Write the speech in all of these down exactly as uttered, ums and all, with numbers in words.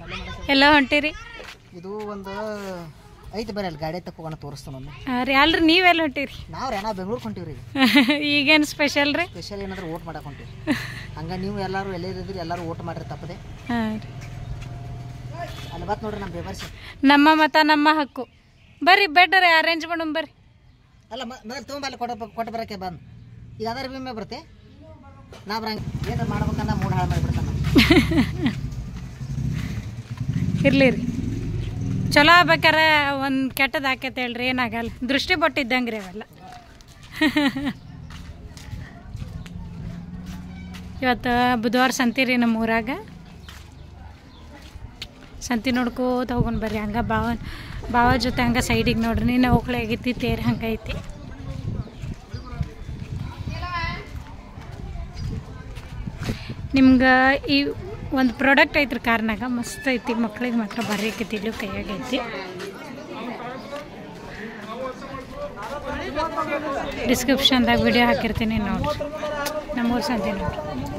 ಎಲ್ಲ ಹೊಂಟಿರಿ? ಇದು ಒಂದು ಐತೆ ಬರೀ ಅಲ್ಲಿ ಗಾಡಿ ತಕ್ಕೋಣ ತೋರಿಸ್ತಾನ ಒಂದು. ರೀ ಅಲ್ರಿ ನೀವೆಲ್ಲ ಹೊಂಟಿರಿ? ನಾವು ರೀ ನಾವು ಬೆಂಗ್ಳೂರು ಹೊಂಟಿವ್ರಿ. ಈಗೇನು ಸ್ಪೆಷಲ್ ರೀ? ಸ್ಪೆಷಲ್ ಏನಾದ್ರು ಓಟ್ ಮಾಡಕ್ಕೆ ಹೊಂಟಿವಿ. ಹಂಗೆ ನೀವು ಎಲ್ಲರೂ ಎಲ್ಲರಿದ್ರಿ ಎಲ್ಲರೂ ಓಟ್ ಮಾಡ್ರಿ ತಪ್ಪದೆ. ಹಾಂ ರೀ ಅಲ್ಲಿ ಬತ್ ನೋಡ್ರಿ ನಮ್ಮ ಬೇಬರ್ಸಿ. ನಮ್ಮ ಮತ ನಮ್ಮ ಹಕ್ಕು. ಬರ್ರಿ ಬೆಡ್ರಿ ಅರೇಂಜ್ ಮಾಡೋಣ ಬರ್ರಿ. ಅಲ್ಲ ಮೊದಲು ತೊಗೊಂಬ ಅಲ್ಲಿ ಕೊಟ್ಟ ಕೊಟ್ಟು ಬರೋಕ್ಕೆ ಬಂದು ಈಗ ಅದರ ವಿಮೆ ಬರುತ್ತೆ. ನಾ ಬರಂಗೆ ಏನಾರು ಮಾಡ್ಬೇಕಂದ್ರೆ ಮೂಡ್ ಹಾಳು ಮಾಡಿಬಿಡ್ತಾನೆ. ಇರ್ಲಿ ರೀ ಚಲೋ ಆಗ್ಬೇಕಾರೆ ಒಂದು ಕೆಟ್ಟದ್ದು ಹಾಕೈತೆ ಹೇಳ್ರಿ, ಏನಾಗಲ್ಲ. ದೃಷ್ಟಿ ಬೊಟ್ಟಿದ್ದಂಗೆ ರೀ ಅವೆಲ್ಲ. ಇವತ್ತು ಬುಧವಾರ ಸಂತಿ ರೀ ನಮ್ಮ ಊರಾಗ. ಸಂತಿ ನೋಡ್ಕೋತ ಹೋಗೋಣ ಬರ್ರಿ. ಹಂಗೆ ಬಾವ ಬಾವ ಜೊತೆ ಹಂಗೆ ಸೈಡಿಗೆ ನೋಡ್ರಿ. ನೀನು ಹೋಗ್ಳೆ ಆಗೈತಿ ತೇರು ಹಂಗೆ ಐತಿ. ನಿಮ್ಗೆ ಈ ಒಂದು ಪ್ರಾಡಕ್ಟ್ ಐತ್ರಿ ಕಾರ್ನಾಗ, ಮಸ್ತ್ ಐತಿ. ಮಕ್ಳಿಗೆ ಮಾತ್ರ ಬರ್ರಿ ಆಕೈತಿ. ಇಲ್ಲೂ ಕೈಯಾಗೈತಿ. ಡಿಸ್ಕ್ರಿಪ್ಷನ್ದಾಗ ವಿಡಿಯೋ ಹಾಕಿರ್ತೀನಿ ನೋಡ್ರಿ. ನಮ್ಮೂರು ಸಂತೆ ನೋಡ್ರಿ.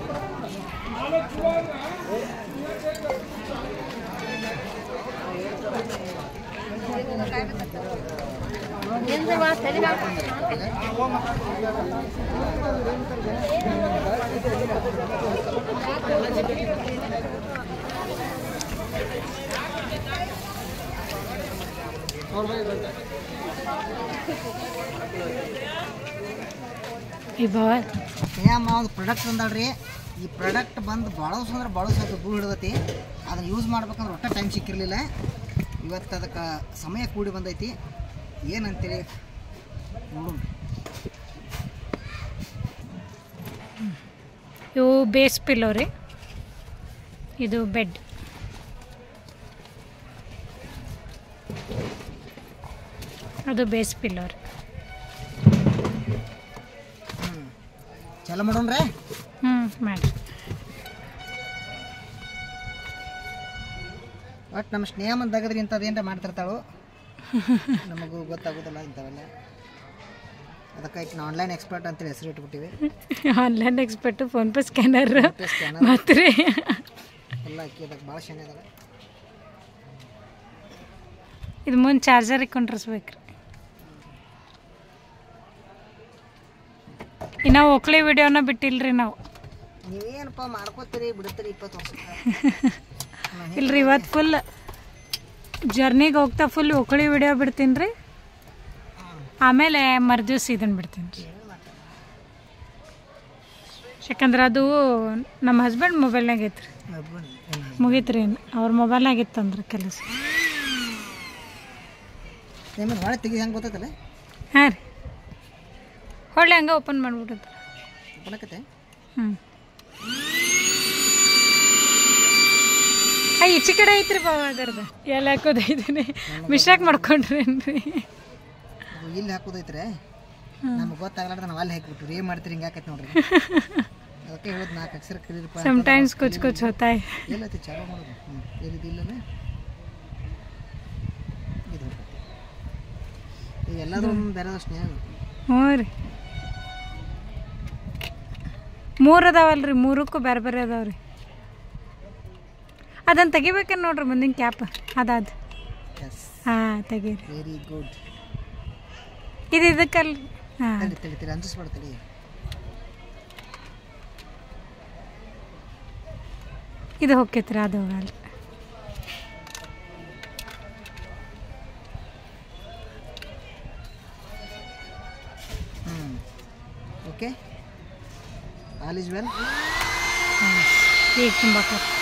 ಈ ಬಾವ ಏಮ್ಮ ಒಂದು ಪ್ರಾಡಕ್ಟ್ ಬಂದಾಳ್ರಿ. ಈ ಪ್ರಾಡಕ್ಟ್ ಬಂದು ಬಳಸು ಅಂದ್ರೆ ಬಳಸು ಅದು ದೂರ ಹಿಡ್ದೈತಿ. ಅದನ್ನು ಯೂಸ್ ಮಾಡ್ಬೇಕಂದ್ರೆ ಒಟ್ಟು ಟೈಮ್ ಸಿಕ್ಕಿರಲಿಲ್ಲ. ಇವತ್ತು ಅದಕ್ಕೆ ಸಮಯ ಕೂಡಿ ಬಂದೈತಿ. ಏನಂತೇಳಿ ನೋಡೋಣ. ಇವು ಬೇಸ್ ಪಿಲ್ಲೋ ರೀ. ಇದು ಬೆಡ್. ಅದು ಬೇಸ್ ಪಿಲ್ಲೋ ರೀ. ಚಲೋ ಮಾಡೋಣ್ರಿ. ಹ್ಞೂ ಮಾಡಿ. ಒಟ್ಟು ನಮ್ಮ ಸ್ನೇಹ ಮಂದಿ ತೆಗೆದ್ರಿ ಇಂಥದ್ದು ಏನಾರ ಮಾಡ್ತಿರ್ತಾಳು. ನಮಗೂ ಗೊತ್ತಾಗೋದಿಲ್ಲ ಇಂಥವೆಲ್ಲ. ಅದಕ್ಕೆ ನಾವು ಆನ್ಲೈನ್ ಎಕ್ಸ್ಪರ್ಟ್ ಅಂತೇಳಿ ಹೆಸರು ಇಟ್ಬಿಟ್ಟಿವಿ. ಆನ್ಲೈನ್ ಎಕ್ಸ್ಪರ್ಟು, ಫೋನ್ಪೇ ಸ್ಕ್ಯಾನರ್ ಮತ್ತು ರೀ ಎಲ್ಲ ಅಕ್ಕಿ ಅದಕ್ಕೆ ಭಾಳ ಶನಿ ಅದಾವೆ. ಇದು ಮುಂದೆ ಚಾರ್ಜರ್ ಇಕ್ಕೊಂಡಿರ್ಸ್ಬೇಕು ರೀ. ಇನ್ನು ಒಕ್ಳಿ ವಿಡಿಯೋನ ಬಿಟ್ಟಿಲ್ರಿ ನಾವು. ನೀವೇನಪ್ಪ ಮಾಡ್ಕೋತೀರಿ ಬಿಡ್ತೀರಿ ಇಪ್ಪತ್ತು ವರ್ಷ. ಇಲ್ರಿ ಇವತ್ತು ಫುಲ್ ಜರ್ನಿಗೆ ಹೋಗ್ತಾ ಫುಲ್ ಒಕ್ಳಿ ವಿಡಿಯೋ ಬಿಡ್ತೀನಿ ರೀ. ಆಮೇಲೆ ಮರ್ದಿವ್ಸ ಇದನ್ನು ಬಿಡ್ತೀನಿ ರೀ. ಯಾಕಂದ್ರೆ ಅದು ನಮ್ಮ ಹಸ್ಬೆಂಡ್ ಮೊಬೈಲ್ನಾಗ ಐತ್ರಿ. ಮುಗೀತು ರೀ ಅವ್ರ ಮೊಬೈಲ್ನಾಗ ಇತ್ತಂದ್ರೆ ಕೆಲಸ. ಹೊಳೆ ತೆಗಿ ಹೆಂಗೆ ಗೊತ್ತೈತಲ್ಲ? ಹಾಂ ರೀ ಹೊಳ್ಳೆ ಹಂಗೆ ಓಪನ್ ಮಾಡಿಬಿಡುತ್ತೆ. ಓಪನ್ ಆಕತ್ತೆ. ಹ್ಞೂ ಆ ಈಚೆ ಕಡೆ ಐತ್ರಿ ಬಾವ ಅದರ್ದು. ಎಲ್ಲ ಹಾಕೋದೈತೀನಿ ಮಿಸ್ಟಾಕ್ ಮಾಡ್ಕೊಂಡ್ರೇನ್ರಿ? ಇಲ್ಲಿ ಹಾಕೋದೈತ್ರಿ. ನಮ್ಗೆ ಗೊತ್ತಾಗಲಾರ್ದ ನಾವು ಅಲ್ಲಿ ಹಾಕಿಬಿಟ್ರಿ. ಏನು ಮಾಡ್ತೀರಿ ಹಿಂಗೆ ಹಾಕೈತೆ ನೋಡ್ರಿ. ಅದಕ್ಕೆ ಹೇಳೋದು ನಾಲ್ಕು ಅಕ್ಷರ ಕರೀರಿಪ್ಪ. ಸಮಟೈಮ್ಸ್ ಕುಚ್ ಕುಚ್ ಹೋತಾಯ್. ಎಲ್ಲೈತಿ ಚಾಲೋ ಮಾಡೋದು. ಹ್ಞೂ ಏನಿದು ಇಲ್ಲನೇ ಇದು ಈಗ ಎಲ್ಲಾದ್ರೂ ಬೇರೆ ಸ್ನೇಹ. ಹ್ಞೂ ರೀ ಮೂರು ಅದಾವಲ್ರಿ. ಮೂರಕ್ಕೂ ಬೇರೆ ಬೇರೆ ಅದಾವ ರೀ. ಅದನ್ನು ತೆಗಿಬೇಕೇನು ನೋಡ್ರಿ ಮುಂದಿನ ಕ್ಯಾಪ್. ಅದಾದ ಹಾಂ ತೆಗೀರಿ. Very good. ಇದು ಇದಕ್ಕಲ್ಲ. ಹಾಂ ತಡಿ ತಡಿ ತಡಿ ಅಂಜಿಸ್ಬಿಡ್ತೀರಿ. ಇದು ಹೋಗ್ತೈತ್ರಿ. ಅದು ಹೋಗಲ್ಲ. ಹ್ಞೂ ಓಕೆ ಆಲ್ ಈಸ್ ವೆಲ್. ಹಾಂ ಈಗ ತುಂಬ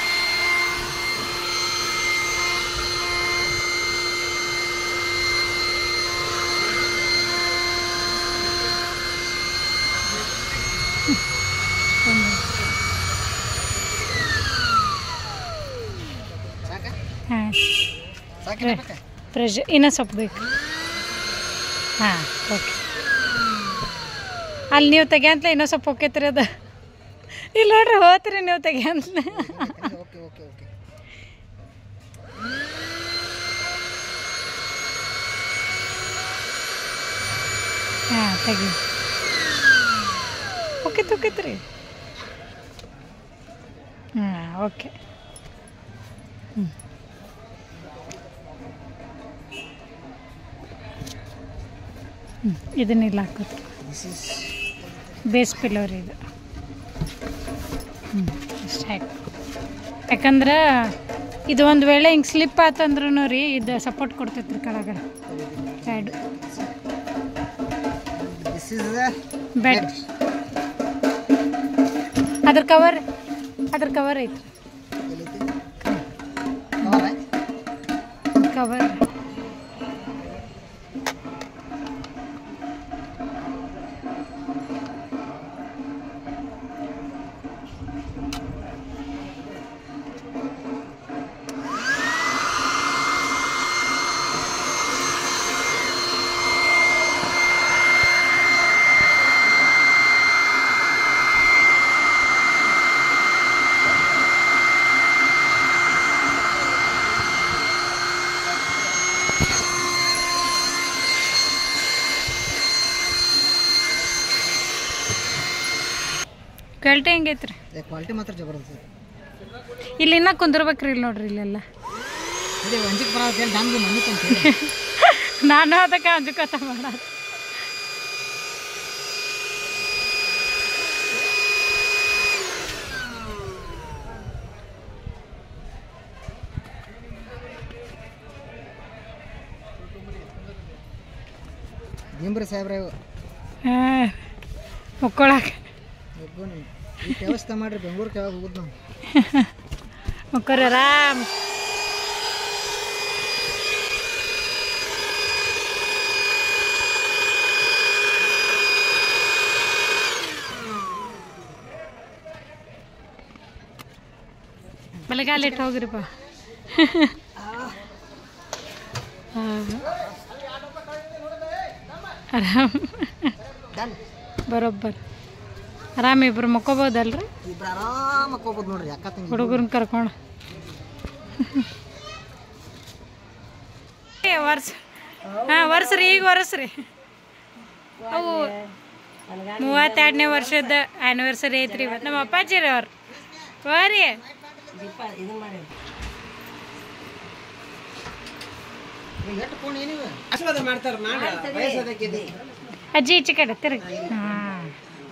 ಹಾಂ ಫ್ರೆಶ್ ಇನ್ನೂ ಸ್ವಲ್ಪ ಬೇಕು. ಹಾಂ ಓಕೆ. ಅಲ್ಲಿ ನೀವು ತೆಗಿಯಂತಲೇ ಇನ್ನೂ ಸ್ವಲ್ಪ ಹೋಗ್ತೈತ್ರಿ ಅದು. ಇಲ್ಲ ನೋಡ್ರಿ ಹೋತ್ರಿ ನೀವು ತೆಗಿಯಂತಲೇ. Okay okay okay. ಹಾಂ ತೆಗಿ. ಓಕೆ ತೊಕೈತ್ರಿ. ಹಾಂ ಓಕೆ. ಹ್ಞೂ ಹ್ಞೂ ಇದನ್ನಿಲ್ಲ ಹಾಕೋದು ದಿಸ್ ಇಸ್ ಬೇಸ್ ಪಿಲ್ಲೋರಿ ಇದು. ಹ್ಞೂ ಇಷ್ಟ ಆಯ್ತು. ಯಾಕಂದ್ರೆ ಇದು ಒಂದು ವೇಳೆ ಹಿಂಗೆ ಸ್ಲಿಪ್ ಆತಂದ್ರೂ ರೀ ಇದು ಸಪೋರ್ಟ್ ಕೊಡ್ತೈತೆ ರೀ ಕೆಳಗಡೆ ಪ್ಯಾಡು. ದಿಸ್ ಇಸ್ ಬೆಡ್ ಅದ್ರ ಕವರ್ ಅದ್ರ ಕವರ್ ಐತ್ರಿ ಕವರ್. ಕ್ವಾಲಿಟಿ ಹೆಂಗೈತ್ರಿ? ಕ್ವಾಲಿಟಿ ಮಾತ್ರ ಜಬರ್ದಸ್ತ್. ಇಲ್ಲಿ ಇನ್ನೂ ಕುಂದಿರ್ಬೇಕ್ರಿ ಇಲ್ಲಿ ನೋಡ್ರಿ ಇಲ್ಲೆಲ್ಲ. ನಾನು ಅದಕ್ಕೆ ಅಂಜುಕತ ಮಾಡ ನಿಂಬ್ರಿ ಸಾಹೇಬ್ರ ಹಾಂ ಮುಕ್ಕೊಳಕ್ಕೆ ವ್ಯವಸ್ಥೆ ಮಾಡ್ರಿ. ಬೆಂಗಳೂರಿಗೆ ಯಾವಾಗ ಹೋಗುದು ನಾವು ಮುಕ್ಕೋರಿ ಆರಾಮ್. ಬೆಳಗಾಲಿ ಇಟ್ಟು ಹೋಗ್ರಿಪ್ಪ. ಹಾಂ ಆರಾಮ್ ಬರೋಬ್ಬರ ಆರಾಮ್ ಇಬ್ರು ಮಕ್ಕೋಬೋದಲ್ರಿ? ಇಬ್ರು ಆರಾಮ್ ಮಕ್ಕೋಬೋದು ನೋಡ್ರಿ ಅಕ್ಕ ತಂಗಿ ಹುಡುಗರನ್ನ ಕರ್ಕೊಂಡು. ವರ್ಷ ಹಾಂ ವರ್ಷ ರೀ ಈಗ ವರ್ಷ ರೀ ಅವು ಮೂವತ್ತೆರಡನೇ ವರ್ಷದ ಆ್ಯನಿವರ್ಸರಿ ಐತ್ರಿ ಇವತ್ತು. ನಮ್ಮ ಅಪ್ಪಾಜಿ ರೀ ಅವ್ರು ಬರ್ರಿ ಅಜ್ಜಿ ಈಚೆ ಕಡೆ ತಿರುಗಿ. ಹಾಂ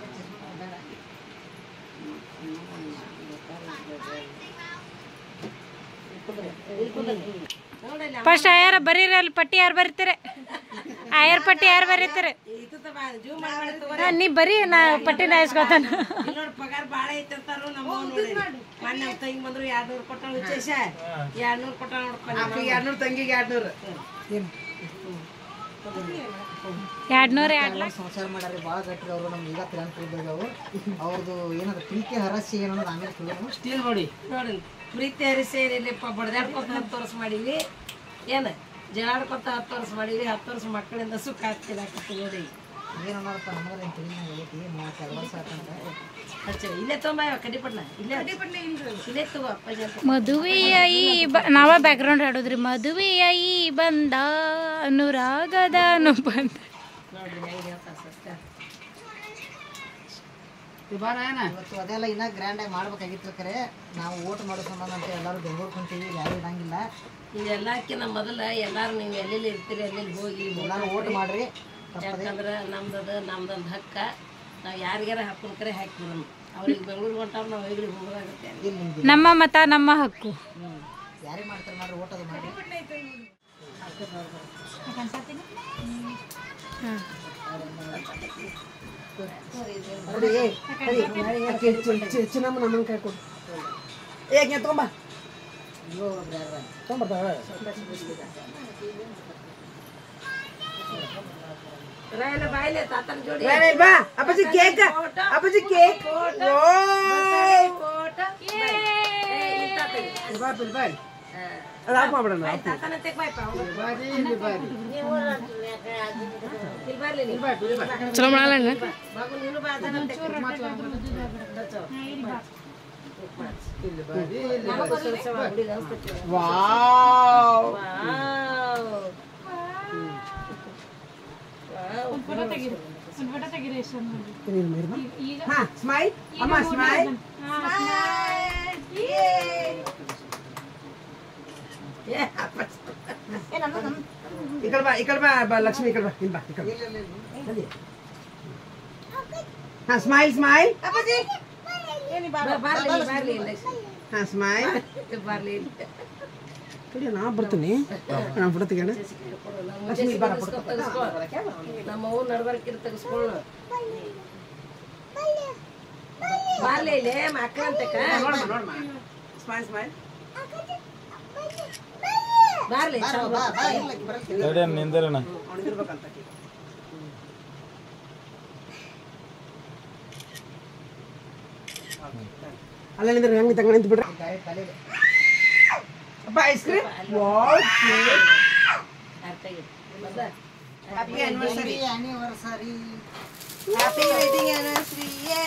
ಫಸ್ಟ್ ಆಯಾರ ಬರೀರಿ ಅಲ್ಲಿ ಪಟ್ಟಿ ಯಾರು ಬರೀತೀರಿ? ಆಯರ್ ಪಟ್ಟಿ ಯಾರು ಬರೀತೀರಿ? ನೀ ಬರೀ ನಾ ಪಟ್ಟಿ ನಾಯಿಸ್ಕೊತಾನ. ಪಗಾರ ಭಾಳ ಐತಿರ್ತಾರ ಎರಡ್ನೂರು ಕೊಟ್ಟ ವಿಶೇಷ ಎರಡ್ನೂರು ಕೊಟ್ಟ ನೋಡ್ಕೊಂಡು ಎರಡ್ನೂರು ತಂಗಿಗೆ ಎರಡ್ನೂರು ಎರಡ್ನೂರ ಎರಡು ಸಂಸಾರ ಮಾಡ್ಯಾರ ಭಾಳ ಗಟ್ರಿ ಅವರು. ನಮ್ಗೆ ಈಗ ತಿಳನ್ ತಿಳಿದವು ಅವ್ರದ್ದು ಏನಾದ್ರು ಪ್ರೀತಿ ಹರಸಿ ಏನನ್ನೋದು ಆಮೇಲೆ ತಿಳಿದ್ರು. ಸ್ಟೀಲ್ ನೋಡಿ ನೋಡಿ ಪ್ರೀತಿ ಹರಿಸಿ ಏನಿಲ್ಲಪ್ಪ ಬಡ್ದಾಡ್ಕೊತ ಹತ್ತು ವರ್ಷ ಮಾಡೀವಿ. ಏನು ಜಗಾಡ್ಕೊತ ಹತ್ತು ವರ್ಷ ಮಾಡೀವಿ. ಹತ್ತು ವರ್ಷ ಮಕ್ಕಳಿಂದ ಸುಖ ಆಗ್ತಿಲ್ಲ ನೋಡಿ. ಏನು ನೋಡಪ್ಪ ನಮಗೆ ಏನು ತಿಳಿನ ಐತಿ ಮೂವತ್ತೆರಡು ವರ್ಷ ಆತಂತ ಹಚ್ಚ ಇಲ್ಲೇ ತೊಂಬ ಕಡ್ಡಿಪಟ್ನ ಇಲ್ಲೇ ಇಲ್ಲೇ ತಗೋ ಅಪ್ಪಾಜಿ ಅಂತ. ಮದುವೆಯ ಈ ಬ ನಾವ ಬ್ಯಾಕ್ಗ್ರೌಂಡ್ ಹಾಡೋದ್ರಿ. ಮದುವೆಯ ಈ ಬಂದ ಅನುರಾಗದ ಬಂದ ನೋಡ್ರಿ ಐದು ಹೇಳ್ತಾರೆ ಸಸ್ಯ ಇವತ್ತು ಅದೆಲ್ಲ ಇನ್ನೂ ಗ್ರ್ಯಾಂಡಾಗಿ ಮಾಡ್ಬೇಕಾಗಿತ್ತು. ಕರೆ ನಾವು ಓಟ್ ಮಾಡೋ ಸಂಬಂಧ ಅಂತ ಎಲ್ಲರೂ ಬೆಂಗಳೂರು ಕುಂತೀವಿ, ಯಾರು ಇರಂಗಿಲ್ಲ. ಇದೆಲ್ಲಕ್ಕಿಂತ ಮೊದಲು ಎಲ್ಲರೂ ನೀವು ಎಲ್ಲೆಲ್ಲಿ ಇರ್ತೀರಿ ಎಲ್ಲೆಲ್ಲಿ ಹೋಗಿ ಎಲ್ಲರೂ ಓಟ್ ಮಾಡ್ರಿ. ಯಾಕಂದ್ರೆ ನಮ್ದದು ನಮ್ದೊಂದು ಹಕ್ಕ. ನಾವು ಯಾರಿಗಾರ ಹಾಕೊಂಡು ಕರೆ ಹಾಕಿಬಿಡೋಣ. ಅವ್ರಿಗೆ ಬೆಂಗಳೂರಿಗೆ ಹೊಂಟಾರ ನಾವು ಹೋಗ್ಲಿಕ್ಕೆ ಹೋಗೋದಾಗುತ್ತೆ. ನಮ್ಮ ಮತ ನಮ್ಮ ಹಕ್ಕು. ಯಾರೇ ಮಾಡ್ತಾರೆ ಮಾಡ್ರಿ ಓಟ್ ಅದು ಮಾಡಿ. ಚಿನ್ನಮ್ಮ ನಮ್ಮನ್ನ ಕೈ ಕೊಡು. ಏಕೆ ತೊಂಬ ತೊಂಬರ್ತಾವ ಬಾಯ್ಲೆ ತಾತನ ಜೋಡಿ ಬಾ ಅಪ್ಪಾಜಿ ಕೇಕ್ ಅಪ್ಪಾಜಿ ಕೇಕ್ ಚಲೋ ಮಾಡಲ್ಲ. ಸ್ಮೈಲ್ ಅಮ್ಮ ಸ್ಮೈಲ್ ಈ ಕಡೆ ಬಾ ಈ ಕಡೆ ಬಾ ಲಕ್ಷ್ಮಿ ಈ ಕಡೆ ಬಾ ಇಲ್ಲಿ ಬಾ ಈ ಕಡೆ ಹಾ ಸ್ಮೈಲ್ ಸ್ಮೈಲ್ ಬರ್ಲಿ ಬರ್ಲಿ ಹಾ ಸ್ಮೈಲ್ ಬರ್ಲಿ ನಾ ಬರ್ತೀನಿ ನಾ ಫೋಟೋ ತೆಗೆಯೋಣ ನಮ್ಮ ಅವ್ವ ನಡ್ಬರ್ಕಿರ್ ತೆಗಿಸ್ಕೊಳ್ಳ ಬರ್ಲಿ ಇಲ್ಲಿ ಮಕ್ಕಳಂತಕ ಸ್ಮೈಲ್ ಸ್ಮೈಲ್ ಬರ್ಲಿ ನಿಂದರಣ ಅಲ್ಲ ನಿಂದ್ರೆ ಹೆಂಗೆ ತಗೊಂಡು ನಿಂತು ಬಿಡ್ರಿ ಅಪ್ಪ ice cream wow happy anniversary anniversary happy wedding anniversary ಯೇ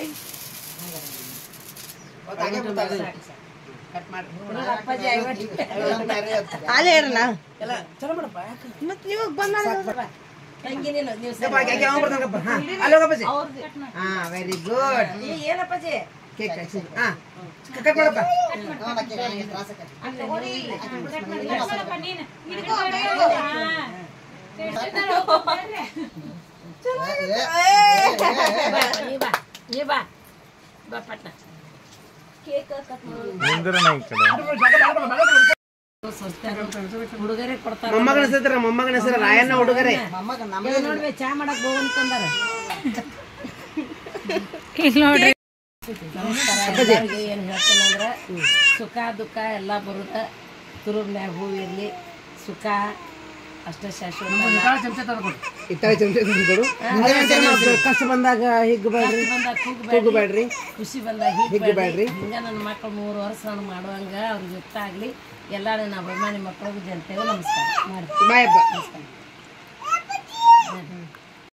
ಕಟ್ ಮಾಡಿ ಅಪ್ಪಾಜಿ ಅಲ್ಲೇ ಇರಲ್ಲ ಎಲ್ಲ ಚಲೋ ಮಾಡಪ್ಪ ಮತ್ತೆ ನೀವು ಬಂದ ತಂಗಿ ನೀನು ನೀವು ಅಲ್ಲೋ ಅಪ್ಪಾಜಿ ಹಾ ವೆರಿ ಗುಡ್ ಏನಪ್ಪಾಜಿ ಕೇಕ್ ಹಾ ಕಟ್ ಮಾಡಪ್ಪ ನೀ ಬಾ ನೀ ಬಾ ಬಾ ಪಟ್ಟ ಕೇಕ್ ಕಟ್ ನಿಂದರಣ ಈ ಕಡೆ ಹುಡುಗರೇ ಕೊಡ್ತಾರ ಮೊಮ್ಮಗನ ಹೆಸರ ಮೊಮ್ಮಗನ ಹೆಸರ ರಾಯಣ್ಣ ಹುಡುಗರೇ ಮೊಮ್ಮಗ ನಮ್ಮ ನೋಡ್ರಿ ಚಾ ಮಾಡಕ್ ಹೋಗ್ ಅಂತಂದಾರ ಇಲ್ಲಿ ನೋಡ್ರಿ ಎಲ್ಲರಿಗೆ ಏನ್ ಹೇಳ್ತೇನೆ ಅಂದ್ರೆ ಸುಖ ದುಃಖ ಎಲ್ಲ ಬರುದ ತುರುಬ್ನ್ಯಾಗ ಹೂ ಇರ್ಲಿ ಸುಖ ಅಷ್ಟ ಶಾಶ್ವತ ಇತ್ತಾಳೆ ಚಮಚ ಕೊಡು ಕಷ್ಟ ಬಂದಾಗ ಹಿಗ್ಗಬೇಡ್ರಿ ಬಂದಾಗ ಕೂಗ್ ಹೋಗಬೇಡ್ರಿ ಖುಷಿ ಬಂದಾಗ ಹಿಗ್ಗಬೇಡ್ರಿ. ಹಿಗ್ಬೇಡ್ರಿ ಹಿಂಗ ನನ್ನ ಮಕ್ಕಳು ಮೂರು ವರ್ಷ ನಾನು ಮಾಡುವಂಗ ಅವ್ರಿಗೆ ಗೊತ್ತಾಗ್ಲಿ ಎಲ್ಲಾರು ನಮ್ಮ ಅಭಿಮಾನಿ ಮಕ್ಕಳಿಗೆ ಜನತೆಗೂ ನಮಸ್ಕಾರ ಮಾಡ್ತೀನಿ ಬಾಯಪ್ಪ